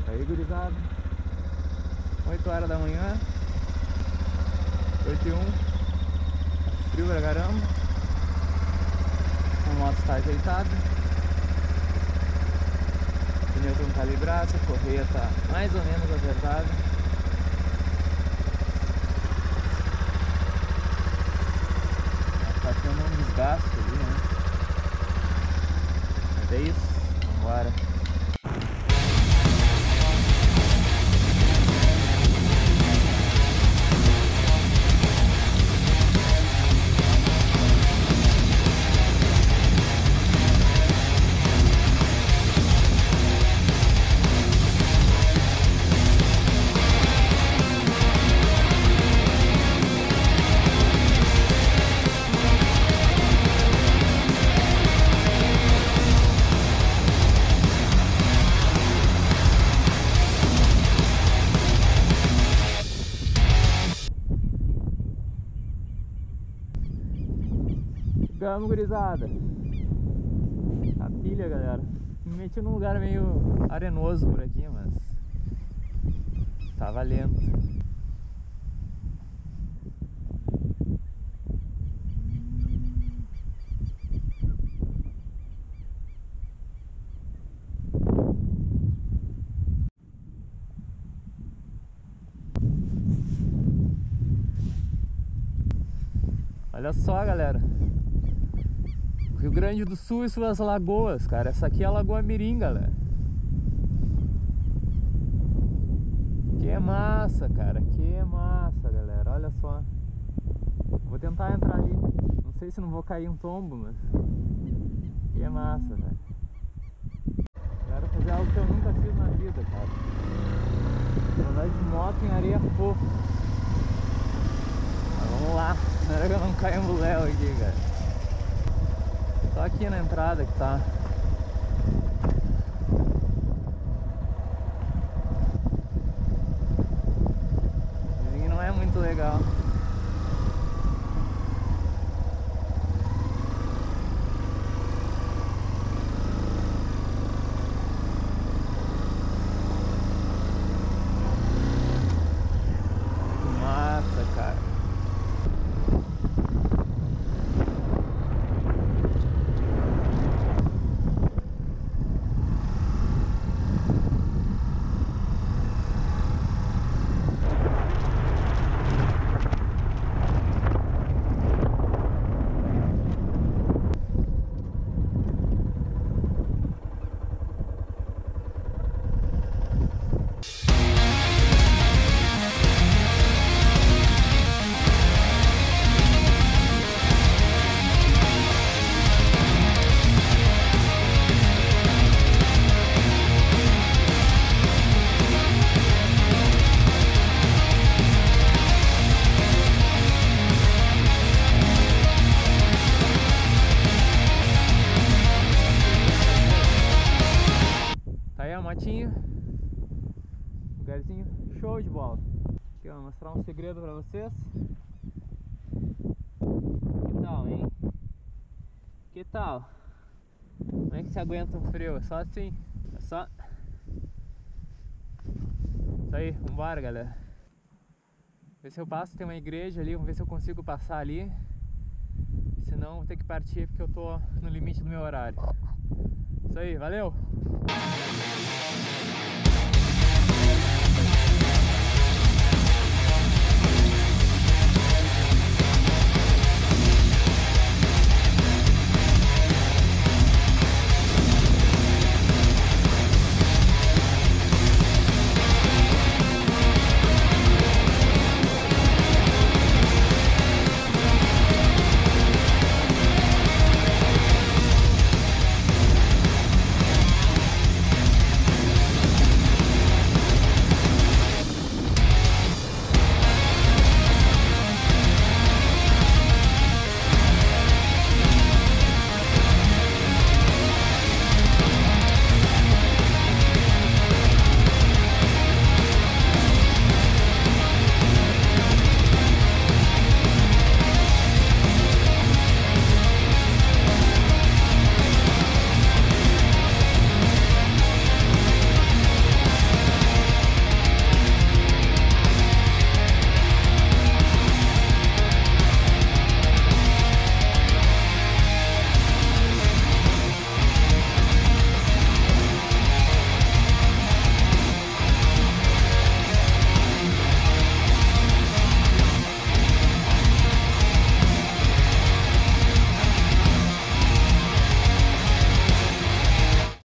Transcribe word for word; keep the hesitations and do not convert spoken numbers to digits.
Aí, gurizada, oito horas da manhã, oito e um, frio pra caramba. A moto está ajeitada, o pneu estão calibrado, a correia tá mais ou menos acertada. Tá tendo um desgaste ali, né? Mas é isso, vambora. Chegamos, gurizada. A pilha, galera. Me meti num lugar meio arenoso por aqui, mas tá valendo. Olha só, galera. Rio Grande do Sul e suas lagoas, cara. Essa aqui é a Lagoa Mirim, galera. Que massa, cara. Que massa, galera. Olha só. Vou tentar entrar ali. Não sei se não vou cair um tombo, mas que massa, velho. Quero fazer algo que eu nunca fiz na vida, cara. Andar de moto em areia fofa. Mas vamos lá. Espero que eu não caia um léu aqui, cara. Só aqui na entrada que tá. O vizinho não é muito legal. Que massa, cara. Motinho, lugarzinho show de bola. Aqui, ó, vou mostrar um segredo pra vocês. Que tal, hein? Que tal? Como é que se aguenta um frio? É só assim, é só. Isso aí, vambora, galera. Ver se eu passo, tem uma igreja ali, vamos ver se eu consigo passar ali. Senão vou ter que partir porque eu tô no limite do meu horário. Isso aí, valeu!